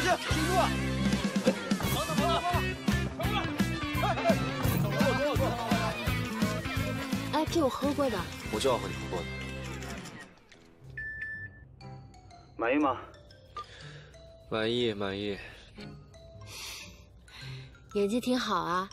记住啊！走了！ 哎，这我喝过的。 我就要喝你喝过的。 满意吗？ 满意，满意。 演技挺好啊。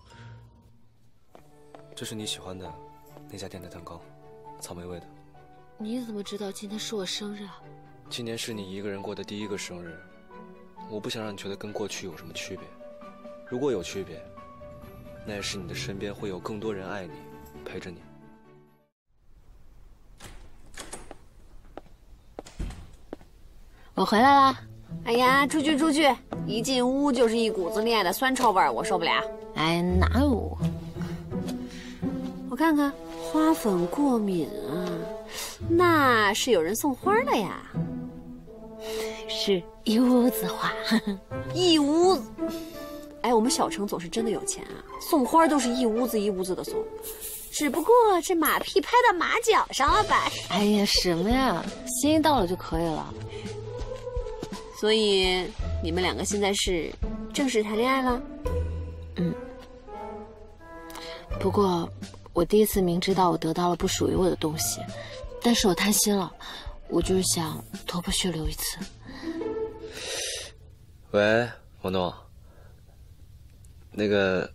这是你喜欢的那家店的蛋糕，草莓味的。 你怎么知道今天是我生日啊？ 今年是你一个人过的第一个生日，我不想让你觉得跟过去有什么区别。如果有区别，那也是你的身边会有更多人爱你，陪着你。 我回来啦！ 哎呀，出去出去！一进屋就是一股子恋爱的酸臭味儿，我受不了。 哎，哪有？ 我看看，花粉过敏啊，那是有人送花的呀。 是一屋子花， 一屋子。哎，我们小城总是真的有钱啊，送花都是一屋子一屋子的送。只不过这马屁拍到马脚上了吧？ 哎呀，什么呀，心意到了就可以了。 所以你们两个现在是正式谈恋爱了？ 嗯。不过我第一次明知道我得到了不属于我的东西，但是我贪心了，我就是想头破血流一次。 喂，王诺，那个，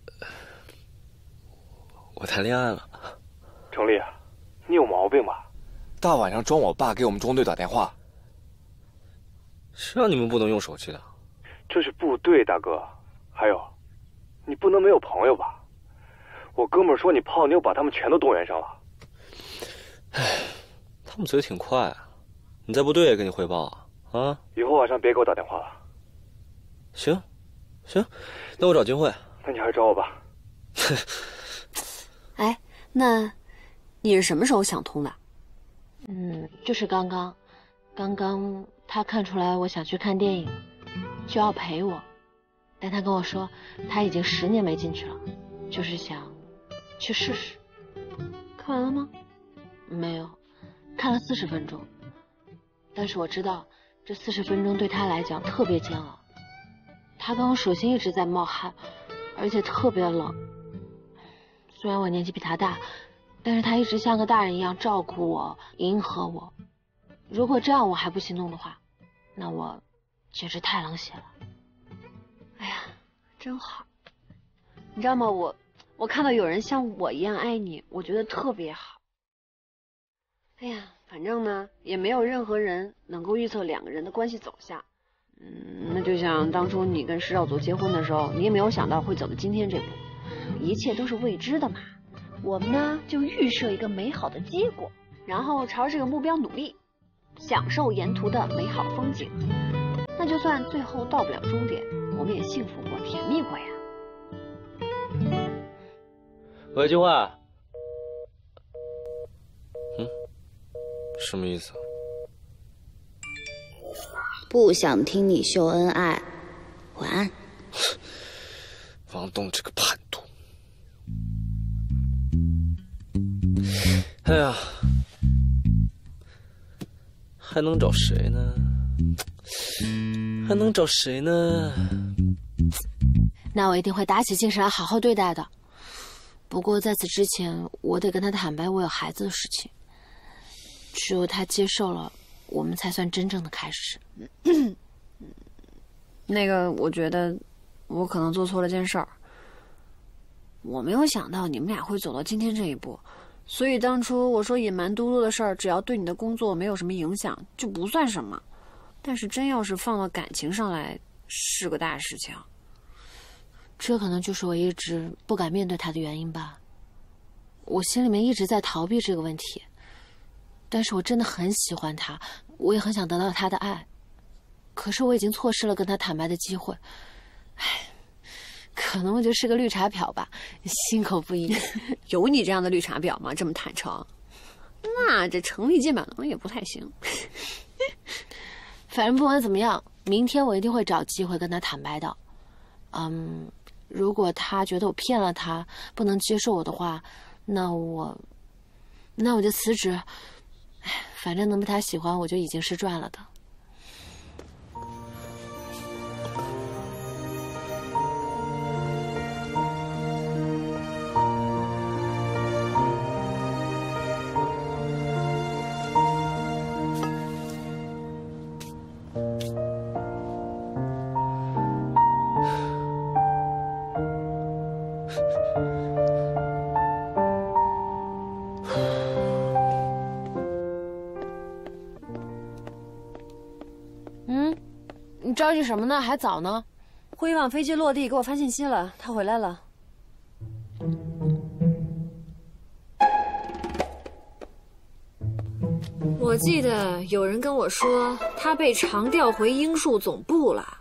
我谈恋爱了。 程立，你有毛病吧？大晚上装我爸给我们中队打电话。 谁让你们不能用手机的？ 这是部队，大哥。还有，你不能没有朋友吧？我哥们说你泡妞把他们全都动员上了。 唉，他们嘴挺快，你在部队也跟你汇报啊？ 以后晚上别给我打电话了。 行，行，那我找金慧。 那你还是找我吧。 哎，那你是什么时候想通的？ 就是刚刚他看出来我想去看电影，就要陪我，但他跟我说他已经10年没进去了，就是想去试试。 看完了吗？ 没有，看了40分钟，但是我知道这40分钟对他来讲特别煎熬。他跟我手心一直在冒汗，而且特别冷。虽然我年纪比他大，但是他一直像个大人一样照顾我，迎合我。如果这样我还不心动的话，那我简直太冷血了。 哎呀，真好。你知道吗？我看到有人像我一样爱你，我觉得特别好。哎呀，反正呢，也没有任何人能够预测2个人的关系走向。那就像当初你跟施少佐结婚的时候，你也没有想到会走到今天这步，一切都是未知的嘛。我们呢，就预设一个美好的结果，然后朝着这个目标努力，享受沿途的美好风景。那就算最后到不了终点，我们也幸福过，甜蜜过呀。 喂，金慧。什么意思？ 不想听你秀恩爱，晚安。 王东这个叛徒！哎呀，还能找谁呢？还能找谁呢？ 那我一定会打起精神来好好对待的。不过在此之前，我得跟他坦白我有孩子的事情。只有他接受了，我们才算真正的开始。 那个，我觉得我可能做错了件事儿。我没有想到你们俩会走到今天这一步，所以当初我说隐瞒嘟嘟的事儿，只要对你的工作没有什么影响，就不算什么。但是真要是放到感情上来，是个大事情。 这可能就是我一直不敢面对他的原因吧。我心里面一直在逃避这个问题。但是我真的很喜欢他，我也很想得到他的爱，可是我已经错失了跟他坦白的机会。唉，可能我就是个绿茶婊吧，心口不一。 有你这样的绿茶婊吗？这么坦诚？那这程立键板能也不太行。 反正不管怎么样，明天我一定会找机会跟他坦白的。如果他觉得我骗了他，不能接受我的话，那我就辞职。反正能被他喜欢，我就已经是赚了的。 你着急什么呢？还早呢。 胡一旺飞机落地给我发信息了，他回来了。我记得有人跟我说，他被长调回英树总部了。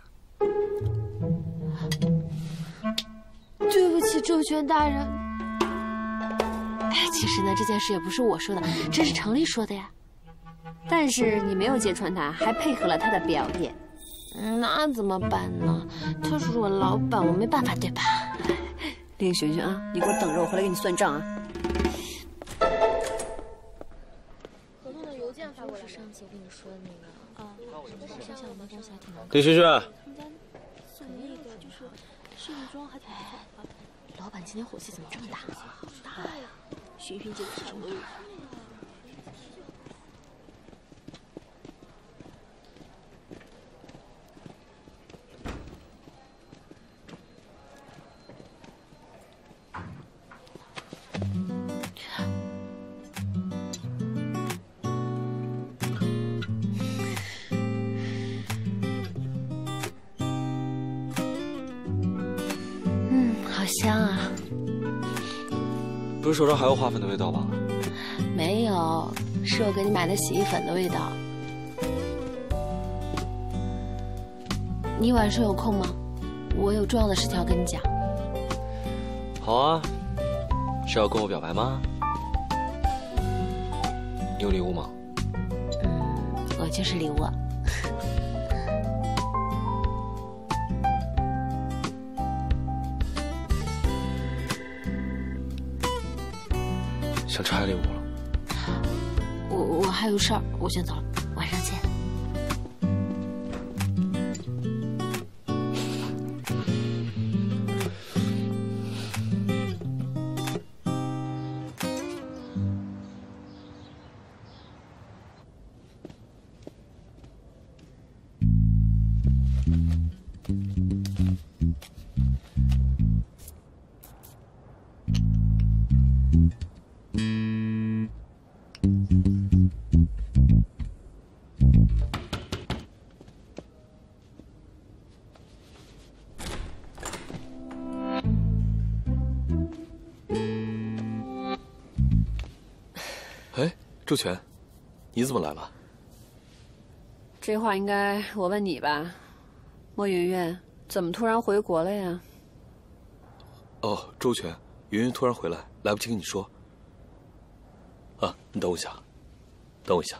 对不起，周全大人。哎，其实呢，这件事也不是我说的，这是程丽说的呀。 但是你没有揭穿他，还配合了他的表演。 那怎么办呢？他是我老板，我没办法，对吧？ 林璇璇啊，你给我等着，我回来给你算账啊。 合同的邮件发过来，上次我跟你说的那个啊，想想我们东西还挺难。 李萱萱， 送那个就是试用装还挺不错。老板今天火气怎么这么大？好大呀！寻寻结果是什么？好香啊！ 不是手上还有花粉的味道吧？ 没有，是我给你买的洗衣粉的味道。你晚上有空吗？我有重要的事情要跟你讲。 好啊，是要跟我表白吗？你有礼物吗？ 我就是礼物。 想拆礼物了。 我还有事儿，我先走了，晚上见。 哎，周全，你怎么来了？ 这话应该我问你吧，莫云云，怎么突然回国了呀？ 哦，周全，云云突然回来，来不及跟你说。啊，你等我一下，等我一下。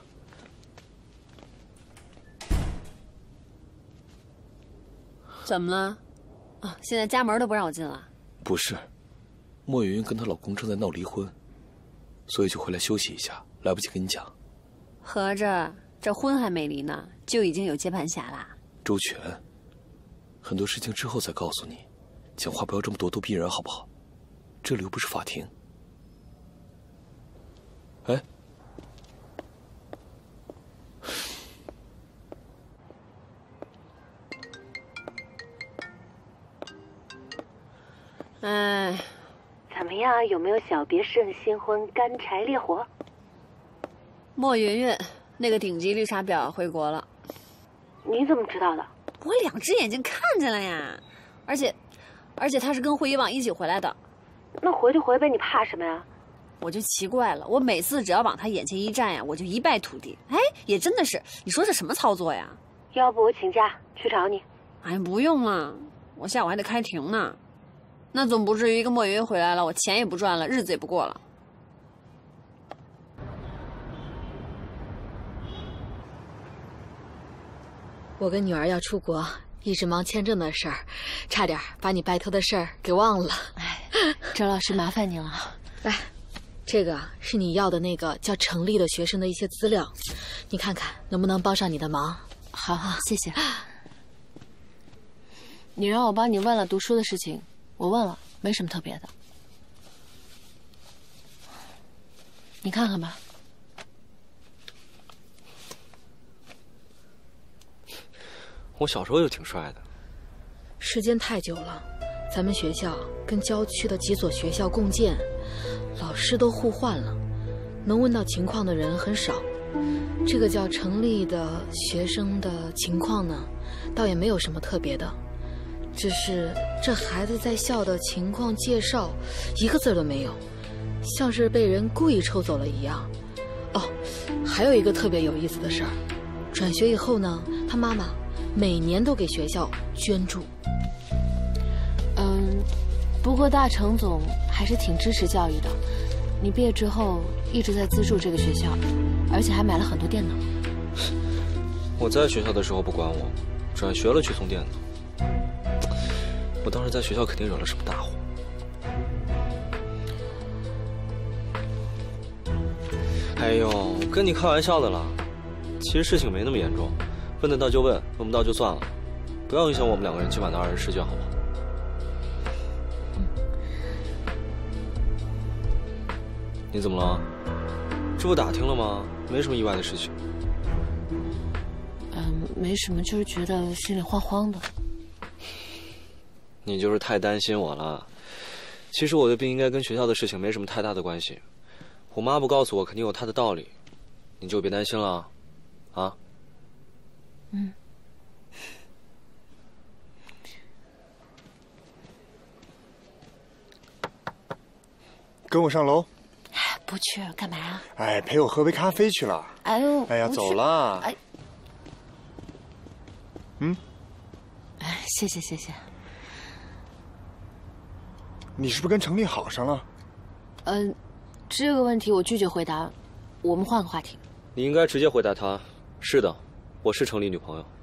怎么了？啊，现在家门都不让我进了？ 不是，莫云云跟她老公正在闹离婚，所以就回来休息一下，来不及跟你讲。 合着这婚还没离呢，就已经有接盘侠啦？ 周全，很多事情之后再告诉你，讲话不要这么咄咄逼人，好不好？这里又不是法庭。哎， 哎， 怎么样？有没有小别胜新婚，干柴烈火？ 莫云云那个顶级绿茶婊回国了。 你怎么知道的？ 我两只眼睛看见了呀，而且他是跟胡一网一起回来的。 那回就回呗，你怕什么呀？ 我就奇怪了，我每次只要往他眼前一站呀，我就一败涂地。哎，也真的是，你说这什么操作呀？ 要不我请假去找你？ 哎，不用了，我下午还得开庭呢。那总不至于一个莫云云回来了，我钱也不赚了，日子也不过了。 我跟女儿要出国，一直忙签证的事儿，差点把你拜托的事儿给忘了。 哎，周老师麻烦你了。 来，这个是你要的那个叫程丽的学生的一些资料，你看看能不能帮上你的忙。 好，谢谢。你让我帮你问了读书的事情，我问了，没什么特别的。你看看吧。 我小时候就挺帅的。 时间太久了，咱们学校跟郊区的几所学校共建，老师都互换了，能问到情况的人很少。这个叫程丽的学生的情况呢，倒也没有什么特别的，只是这孩子在校的情况介绍一个字都没有，像是被人故意抽走了一样。哦，还有一个特别有意思的事儿，转学以后呢，他妈妈每年都给学校捐助。 不过大程总还是挺支持教育的。你毕业之后一直在资助这个学校，而且还买了很多电脑。 我在学校的时候不管我，转学了去送电脑。我当时在学校肯定惹了什么大祸。哎呦，跟你开玩笑的了。其实事情没那么严重，问得到就问，问不到就算了，不要影响我们2个人今晚的2人世界，好不好？你怎么了？这不打听了吗？没什么意外的事情。 没什么，就是觉得心里慌慌的。 你就是太担心我了。其实我的病应该跟学校的事情没什么太大的关系。我妈不告诉我，肯定有她的道理。你就别担心了，啊？ 跟我上楼。 不去，干嘛呀？ 哎，陪我喝杯咖啡去了。 哎呦， 哎呀，走了。 哎，谢谢谢谢。 你是不是跟程丽好上了？ 这个问题我拒绝回答，我们换个话题。 你应该直接回答他。是的，我是程丽女朋友。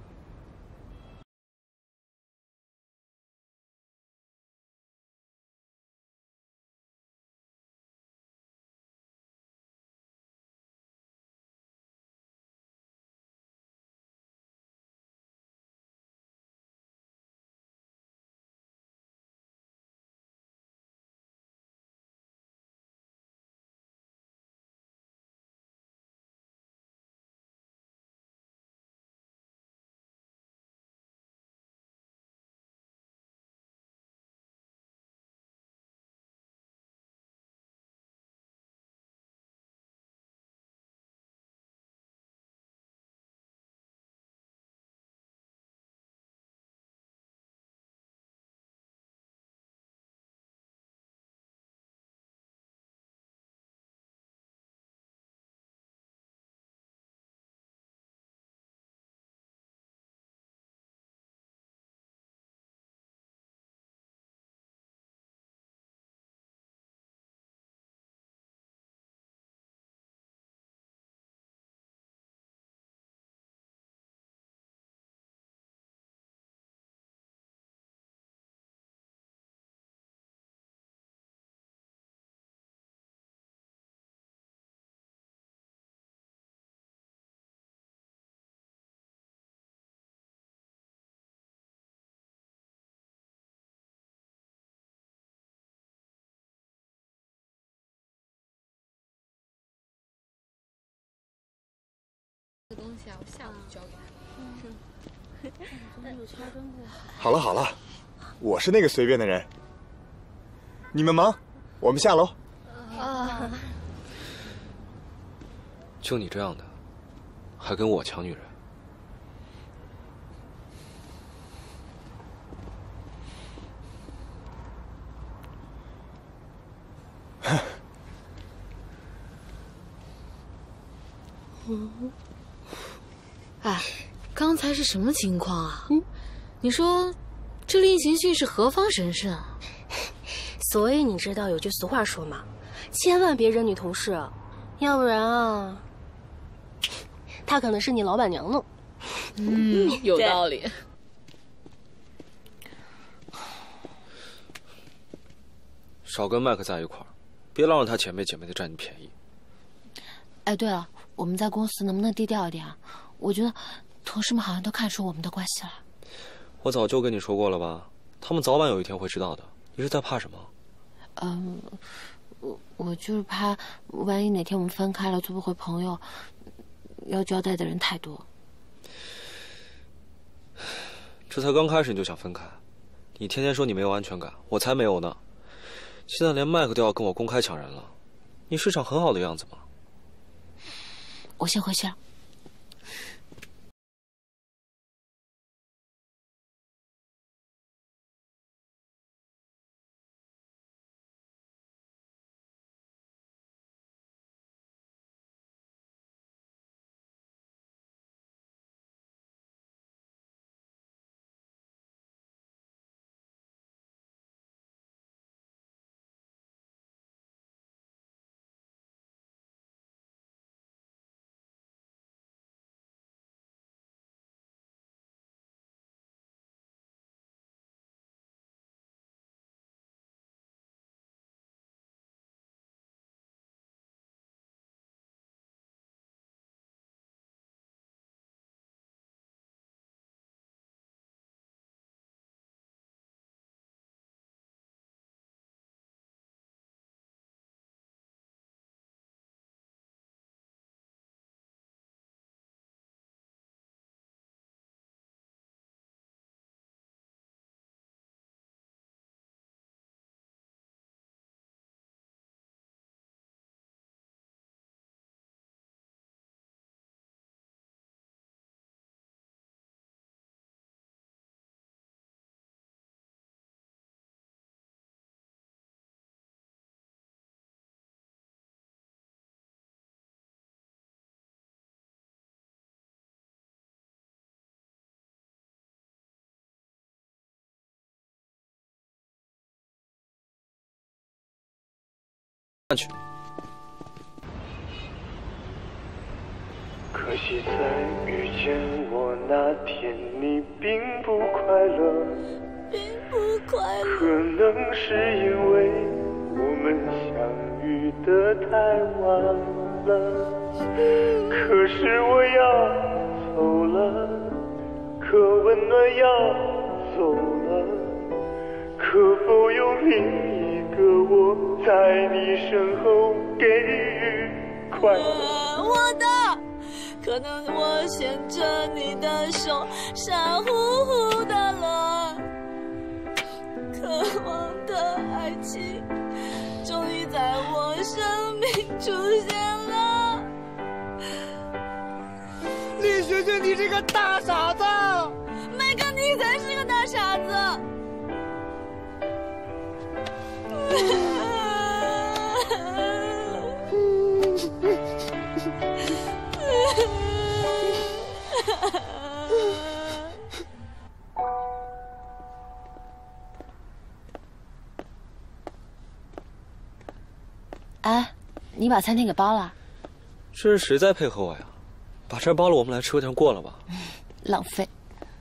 这个东西啊，我下午就交给他。 好了好了，我是那个随便的人。你们忙，我们下楼。 就你这样的，还跟我抢女人？ 哎，刚才是什么情况啊？你说这令行训是何方神圣啊？ 所以你知道有句俗话说嘛，千万别惹女同事，要不然啊，她可能是你老板娘呢。 有道理。 少跟麦克在一块儿，别老让他姐妹的占你便宜。 哎，对了，我们在公司能不能低调一点啊？我觉得同事们好像都看出我们的关系了。 我早就跟你说过了吧，他们早晚有一天会知道的。你是在怕什么？ 我就是怕，万一哪天我们分开了，做不回朋友，要交代的人太多。 这才刚开始你就想分开，你天天说你没有安全感，我才没有呢。现在连麦克都要跟我公开抢人了，你市场很好的样子吗？ 我先回去了。 去。 可惜在遇见我那天，你并不快乐，可能是因为我们相遇的太晚了。可是我要走了，可温暖要走了，可否有另一个我在你身后给予快乐？ 我的，可能我牵着你的手，傻乎乎的了。渴望的爱情，终于在我生命出现了。 李学学，你这个大傻子！ 麦克，你才是个大傻子！ 哎，你把餐厅给包了？ 这是谁在配合我呀？把这包了，我们来吃个饭过了吧？ 浪费。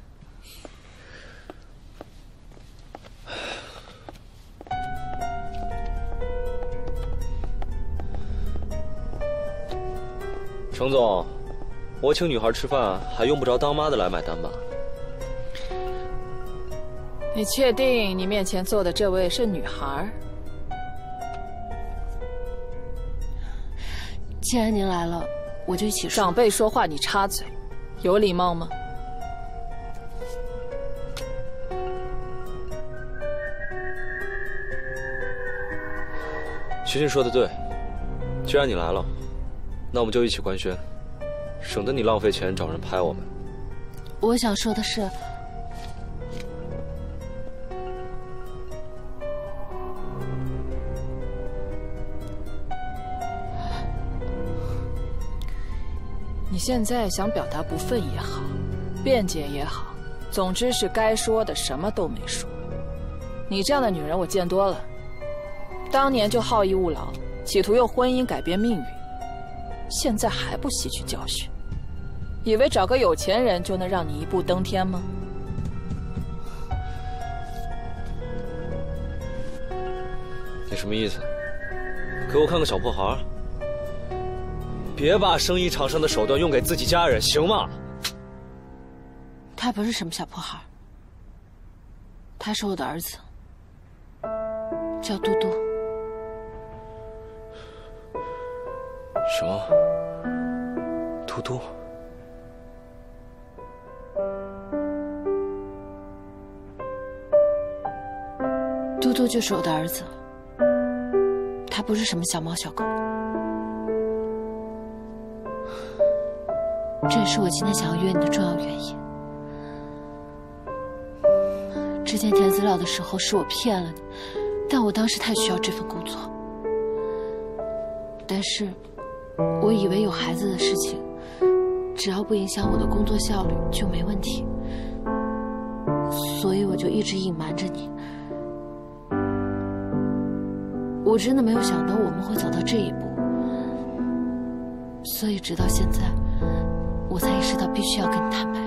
程总，我请女孩吃饭，还用不着当妈的来买单吧？ 你确定你面前坐的这位是女孩？ 既然您来了，我就一起说。 长辈说话你插嘴，有礼貌吗？ 学训说的对，既然你来了，那我们就一起官宣，省得你浪费钱找人拍我们。 我想说的是， 你现在想表达不忿也好，辩解也好，总之是该说的什么都没说。你这样的女人我见多了，当年就好逸恶劳，企图用婚姻改变命运，现在还不吸取教训，以为找个有钱人就能让你一步登天吗？ 你什么意思？给我看个小破孩？别把生意场上的手段用给自己家人，行吗？ 他不是什么小破孩，他是我的儿子，叫嘟嘟。 什么？嘟嘟？ 图就是我的儿子，他不是什么小猫小狗。这也是我今天想要约你的重要原因。之前填资料的时候是我骗了你，但我当时太需要这份工作。但是，我以为有孩子的事情，只要不影响我的工作效率就没问题，所以我就一直隐瞒着你。我真的没有想到我们会走到这一步，所以直到现在，我才意识到必须要跟你坦白。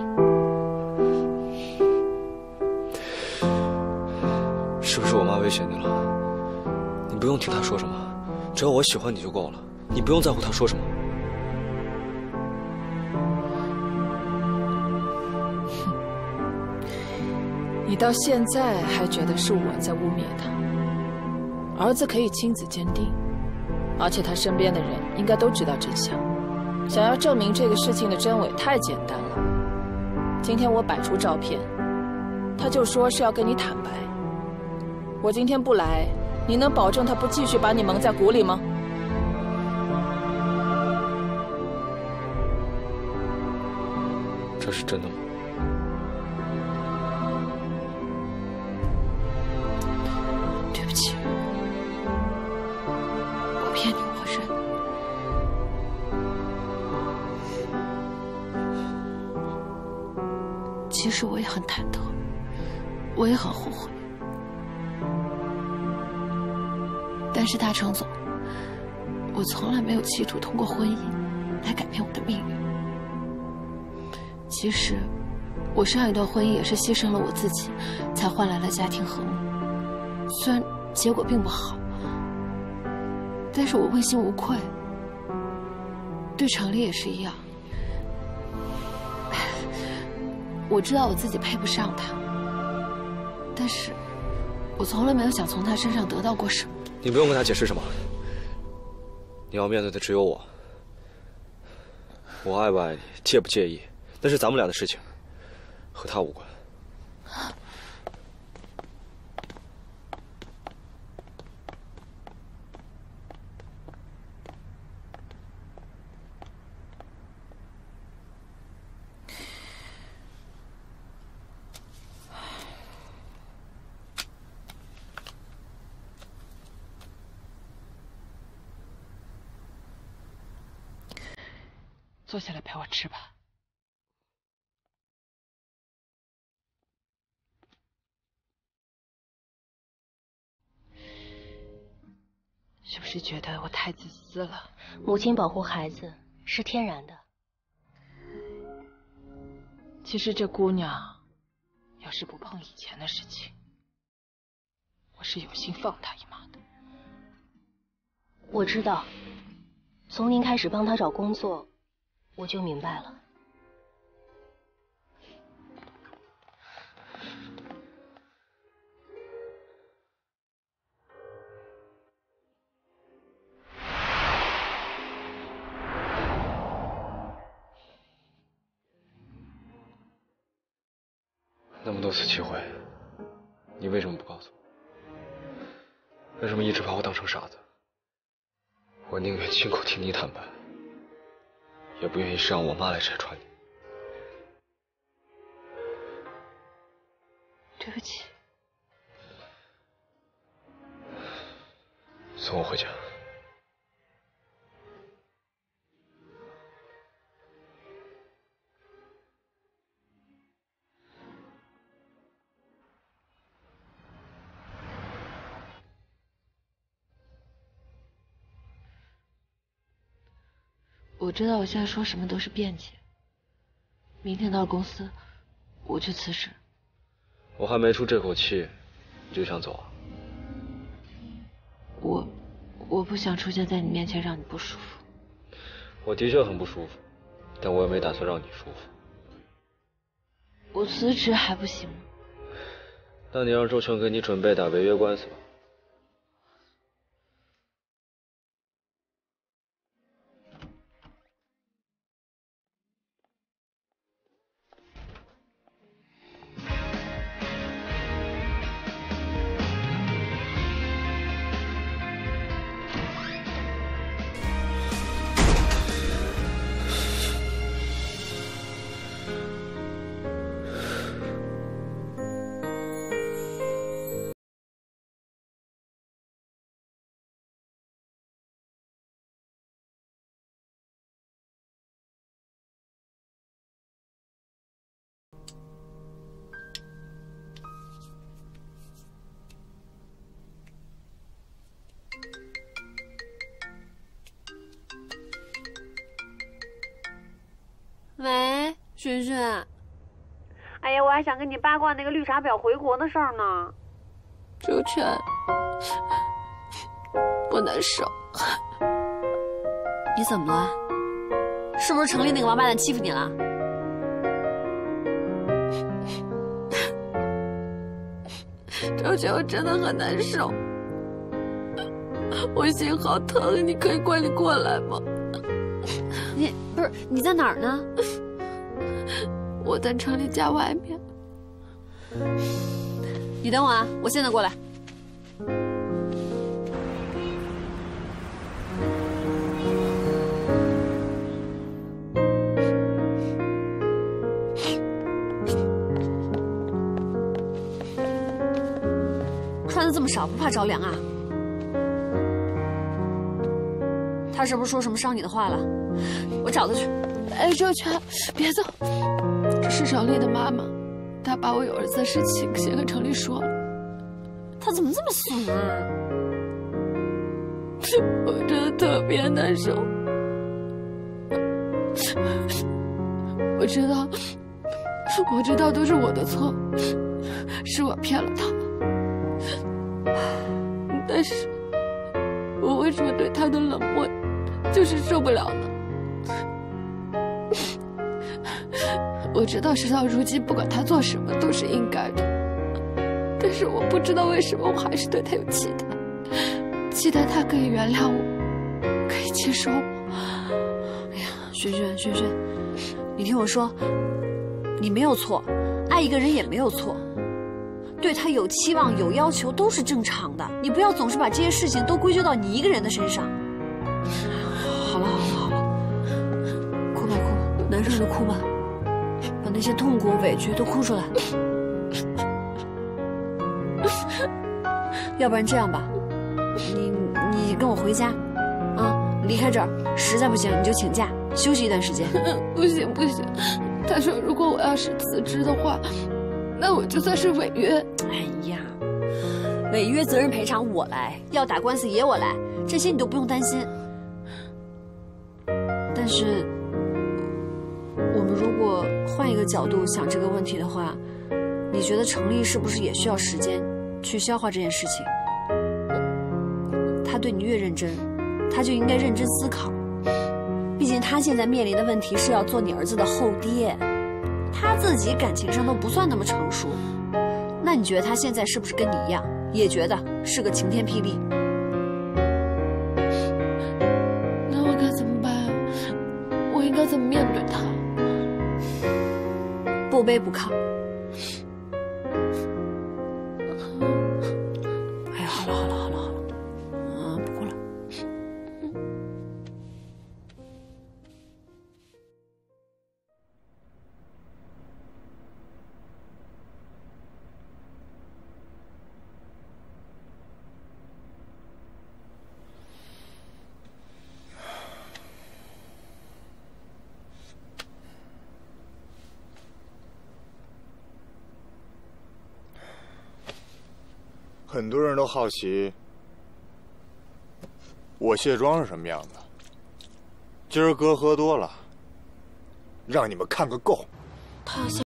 是不是我妈威胁你了？你不用听她说什么，只要我喜欢你就够了，你不用在乎她说什么。 你到现在还觉得是我在污蔑他？儿子可以亲子鉴定，而且他身边的人应该都知道真相。想要证明这个事情的真伪太简单了。今天我摆出照片，他就说是要跟你坦白。我今天不来，你能保证他不继续把你蒙在鼓里吗？ 这是真的吗？ 对不起，我骗你，我认。其实我也很忐忑，我也很后悔。但是大程总，我从来没有企图通过婚姻来改变我的命运。其实，我上一段婚姻也是牺牲了我自己，才换来了家庭和睦。虽然结果并不好，但是我问心无愧。对程丽也是一样。我知道我自己配不上他，但是我从来没有想从他身上得到过什么。 你不用跟他解释什么，你要面对的只有我。我爱不爱你，介不介意，那是咱们俩的事情，和他无关。 坐下来陪我吃吧。是不是觉得我太自私了？ 母亲保护孩子是天然的。 其实这姑娘，要是不碰以前的事情，我是有心放她一马的。 我知道，从您开始帮她找工作，我就明白了。 那么多次机会，你为什么不告诉我？为什么一直把我当成傻子？我宁愿亲口听你坦白，也不愿意是让我妈来拆穿你。 对不起。 送我回家。 我知道我现在说什么都是辩解。明天到公司，我就辞职。 我还没出这口气，你就想走啊？ 我不想出现在你面前让你不舒服。 我的确很不舒服，但我也没打算让你舒服。 我辞职还不行吗？ 那你让周全给你准备打违约官司吧。 璇璇，哎呀，我还想跟你八卦那个绿茶婊回国的事儿呢。 周全，我难受。 你怎么了？是不是城里那个王八蛋欺负你了？ 周全，我真的很难受，我心好疼，你可以快点过来吗？ 你不是你在哪儿呢？ 我在城里家外面。 你等我啊，我现在过来。穿的这么少，不怕着凉啊？他是不是说什么伤你的话了？我找他去。 哎，周全，别走，这是城里的妈妈，她把我有儿子的事情先跟城里说了。 他怎么这么损啊？ 我真的特别难受。我知道都是我的错，是我骗了他。但是，我为什么对他的冷漠就是受不了呢？我知道事到如今，不管他做什么都是应该的，但是我不知道为什么我还是对他有期待，期待他可以原谅我，可以接受我。 哎呀，璇璇，你听我说，你没有错，爱一个人也没有错，对他有期望有要求都是正常的，你不要总是把这些事情都归咎到你一个人的身上。好了，哭吧，难受就哭吧，把那些痛苦委屈都哭出来。要不然这样吧，你跟我回家，啊，离开这儿，实在不行你就请假休息一段时间。 不行，他说如果我要是辞职的话，那我就算是违约。 哎呀，违约责任赔偿我来，要打官司也我来，这些你都不用担心。但是，我们如果换一个角度想这个问题的话，你觉得程立是不是也需要时间去消化这件事情？他对你越认真，他就应该认真思考。毕竟他现在面临的问题是要做你儿子的后爹，他自己感情上都不算那么成熟。那你觉得他现在是不是跟你一样，也觉得是个晴天霹雳？ 那我该怎么办？我应该怎么面对他？ 不卑不亢。哎呀，好了，不哭了。 很多人都好奇我卸妆是什么样子。今儿哥喝多了，让你们看个够。 他要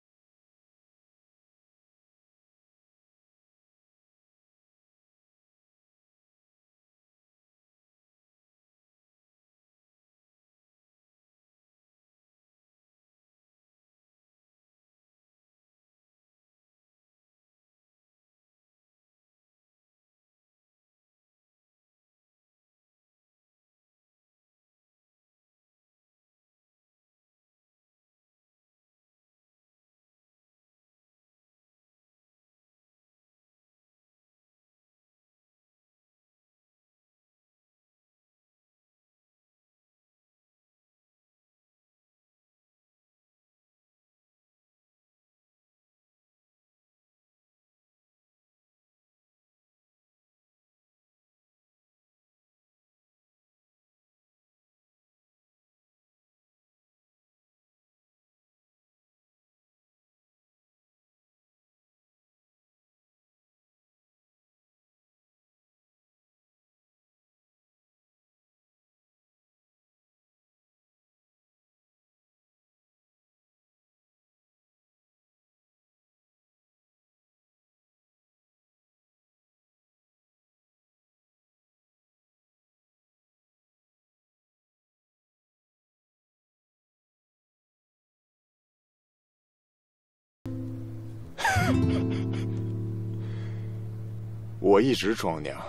我一直装娘，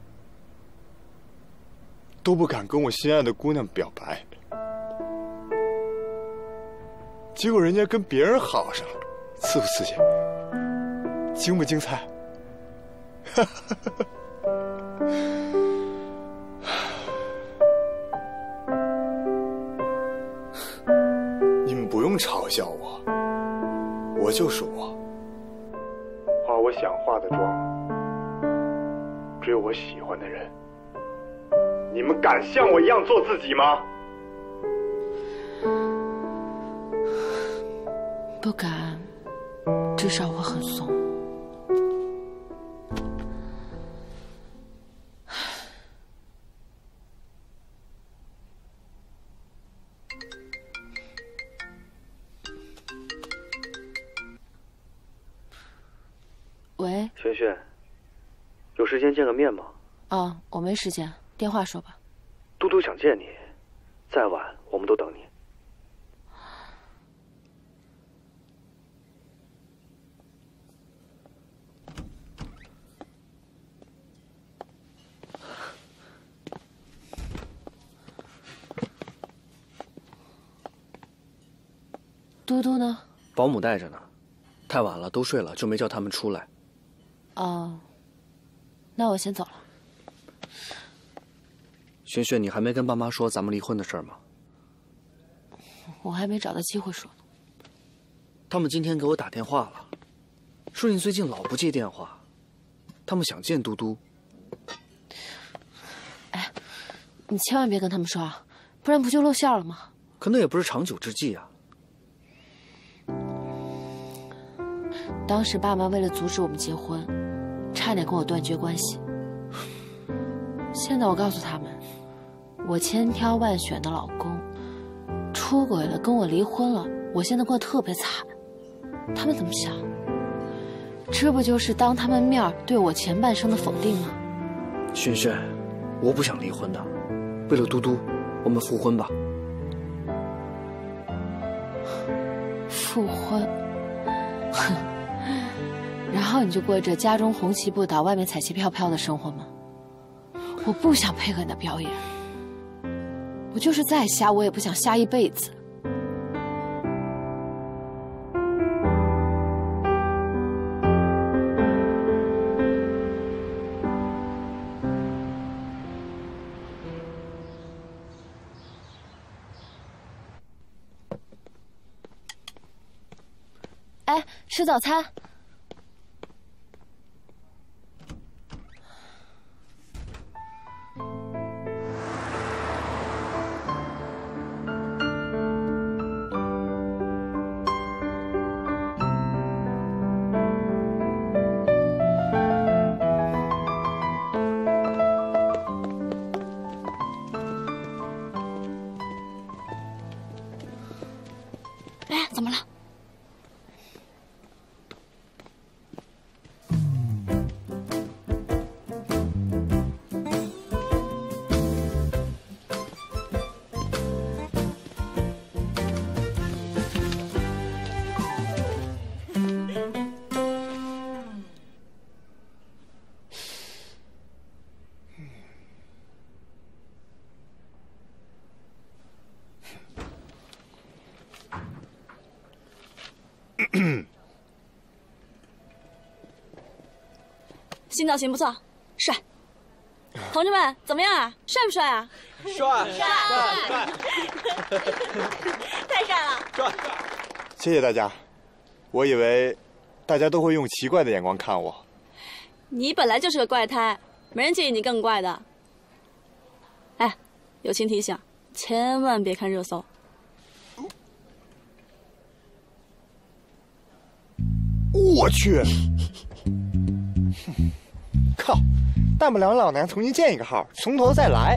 都不敢跟我心爱的姑娘表白，结果人家跟别人好上了，刺不刺激？精不精彩？你们不用嘲笑我，我就是我，化我想化的妆，追我喜欢的人。你们敢像我一样做自己吗？ 不敢，至少我很怂。喂， 萱萱，有时间见个面吗？ 啊，我没时间，电话说吧。 嘟嘟想见你，再晚我们都等你。 嘟嘟呢？ 保姆带着呢，太晚了，都睡了，就没叫他们出来。 哦，那我先走了。 萱萱，你还没跟爸妈说咱们离婚的事吗？ 我还没找到机会说呢。 他们今天给我打电话了，说你最近老不接电话，他们想见嘟嘟。 哎，你千万别跟他们说啊，不然不就露馅了吗？ 可那也不是长久之计啊。 当时爸妈为了阻止我们结婚，差点跟我断绝关系。现在我告诉他们，我千挑万选的老公出轨了，跟我离婚了，我现在过得特别惨。他们怎么想？这不就是当他们面对我前半生的否定吗？ 萱萱，我不想离婚的，为了嘟嘟，我们复婚吧。 复婚？哼。然后你就过着家中红旗不倒，外面彩旗飘飘的生活吗？我不想配合你的表演，我就是再瞎，我也不想瞎一辈子。哎，吃早餐。哎，怎么了？ 新造型不错，帅。同志们怎么样啊？帅不帅啊？ 帅， 太帅了！ 帅。 谢谢大家，我以为大家都会用奇怪的眼光看我。 你本来就是个怪胎，没人介意你更怪的。哎，友情提醒，千万别看热搜。 我去！靠，大不了老娘重新建一个号，从头再来。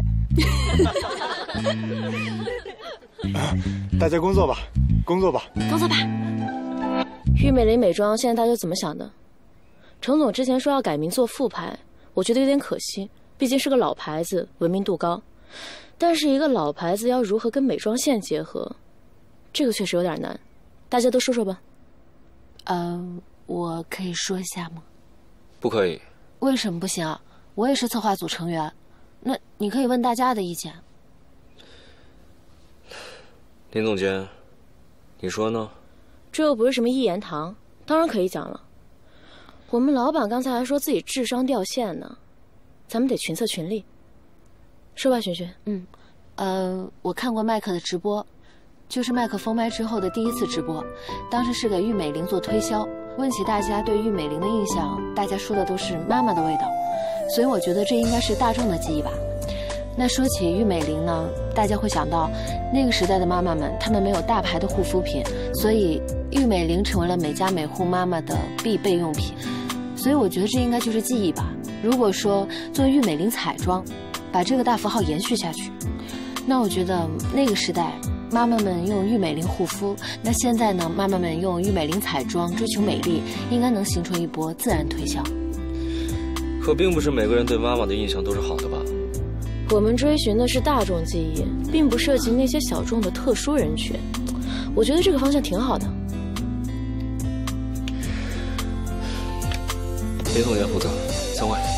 大家工作吧，工作吧， 工作吧。 玉美林美妆现在大家怎么想的？程总之前说要改名做副牌，我觉得有点可惜，毕竟是个老牌子，文明度高。但是一个老牌子要如何跟美妆线结合，这个确实有点难。大家都说说吧。 我可以说一下吗？ 不可以。 为什么不行啊？我也是策划组成员，那你可以问大家的意见。 林总监，你说呢？ 这又不是什么一言堂，当然可以讲了。我们老板刚才还说自己智商掉线呢，咱们得群策群力。说吧，璇璇。 我看过麦克的直播，就是麦克封麦之后的第一次直播，当时是给郁美玲做推销，问起大家对郁美玲的印象，大家说的都是妈妈的味道，所以我觉得这应该是大众的记忆吧。那说起郁美玲呢，大家会想到那个时代的妈妈们，她们没有大牌的护肤品，所以郁美玲成为了每家每户妈妈的必备用品。所以我觉得这应该就是记忆吧。如果说做郁美玲彩妆，把这个大符号延续下去，那我觉得那个时代妈妈们用郁美玲护肤，那现在呢，妈妈们用郁美玲彩妆追求美丽，应该能形成一波自然推销。 可并不是每个人对妈妈的印象都是好的吧？ 我们追寻的是大众记忆，并不涉及那些小众的特殊人群。我觉得这个方向挺好的。 林总监负责，散会。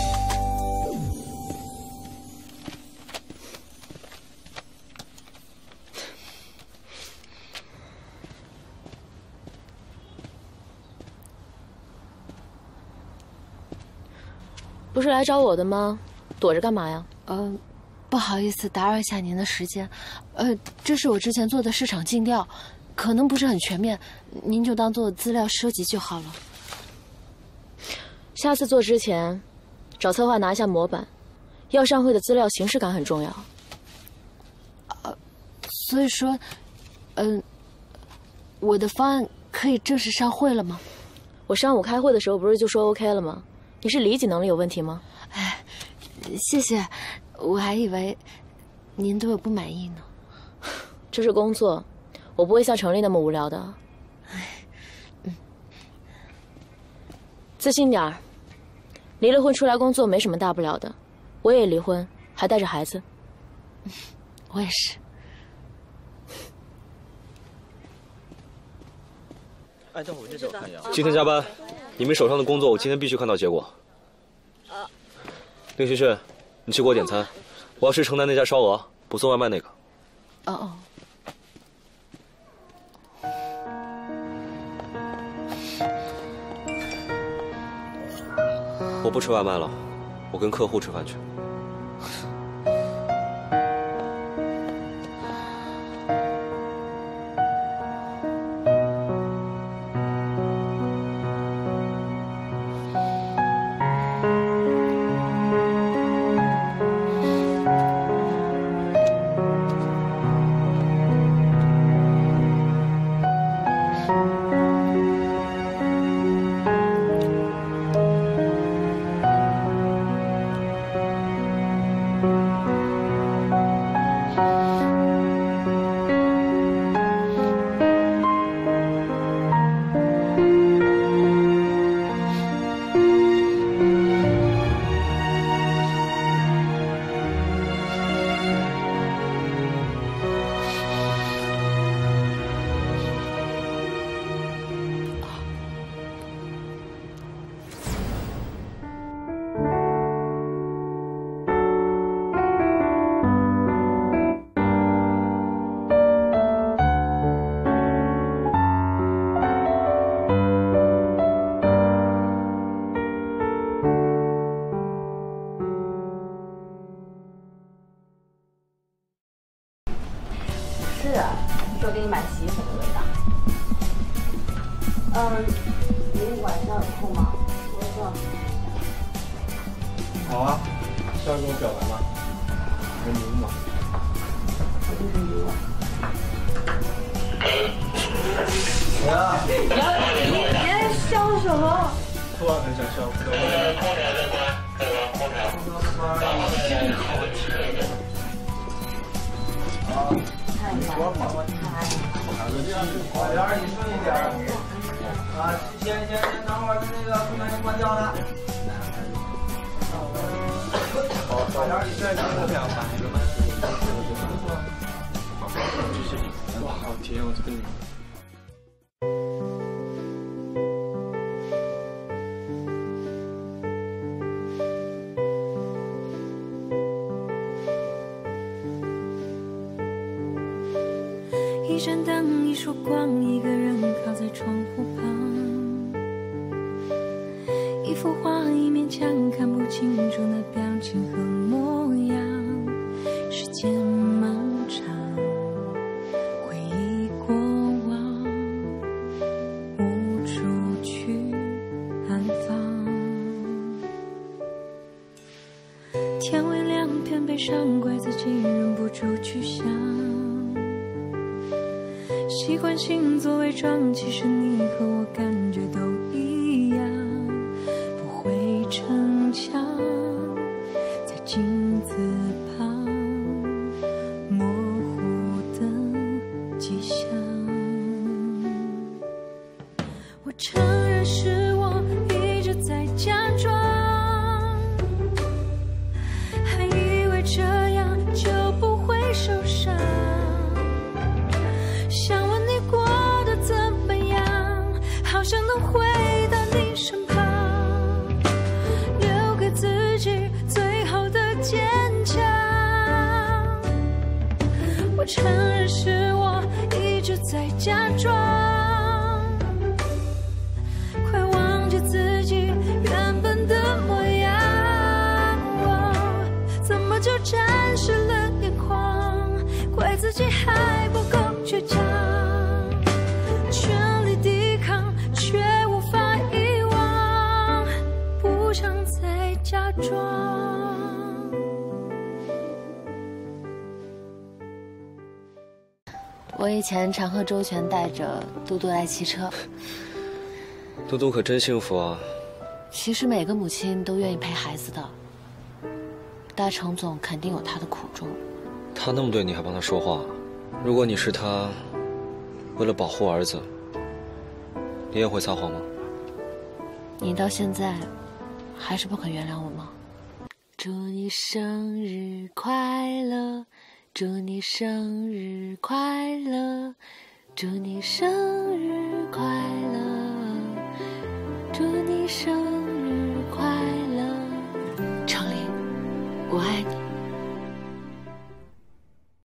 不是来找我的吗？躲着干嘛呀？ 不好意思打扰一下您的时间，这是我之前做的市场尽调，可能不是很全面，您就当做资料收集就好了。 下次做之前，找策划拿一下模板，要上会的资料形式感很重要。 所以说，我的方案可以正式上会了吗？ 我上午开会的时候不是就说 OK 了吗？你是理解能力有问题吗？ 哎，谢谢，我还以为您对我不满意呢。 这是工作，我不会像程丽那么无聊的。自信点儿，离了婚出来工作没什么大不了的。我也离婚，还带着孩子。 我也是。 哎，等会儿这我看一眼。 今天加班，你们手上的工作我今天必须看到结果。令萱萱，你去给我点餐，我要吃城南那家烧鹅，不送外卖那个。 哦。 我不吃外卖了，我跟客户吃饭去。 说给你买洗衣粉的味道。您晚上有空吗？我说。 好啊，是要跟我表白吗？跟你吗？ 我就是你了。 你别笑什么？ 突然很想笑。 太难了，我快点，你顺一点啊！先等会儿，那个空调先关掉了。快点，你顺一点。 哇，好甜！我这个女。 一盏灯，一束光，一个人靠在窗户旁，一幅画，一面墙，看不清楚那表情和模样。时间漫长，回忆过往，无处去安放。天微亮，偏悲伤，怪自己忍不住去想。习惯性做伪装，其实你和我感觉都一样。不会逞强，在镜子旁模糊的迹象。我承认是我一直在假装，还以为这样就不会受伤。想问你过得怎么样，好想能回到你身旁，留给自己最后的坚强。我承认是我一直在假装，快忘记自己原本的模样。怎么就沾湿了眼眶，怪自己还不够倔强，全力抵抗却无法遗忘，不想再假装。 我以前常和周全带着嘟嘟来骑车， 嘟嘟可真幸福啊。 其实每个母亲都愿意陪孩子的，大程总肯定有他的苦衷。 他那么对你还帮他说话，如果你是他，为了保护儿子，你也会撒谎吗？ 你到现在还是不肯原谅我吗？祝你生日快乐，祝你生日快乐，祝你生日快乐，祝你生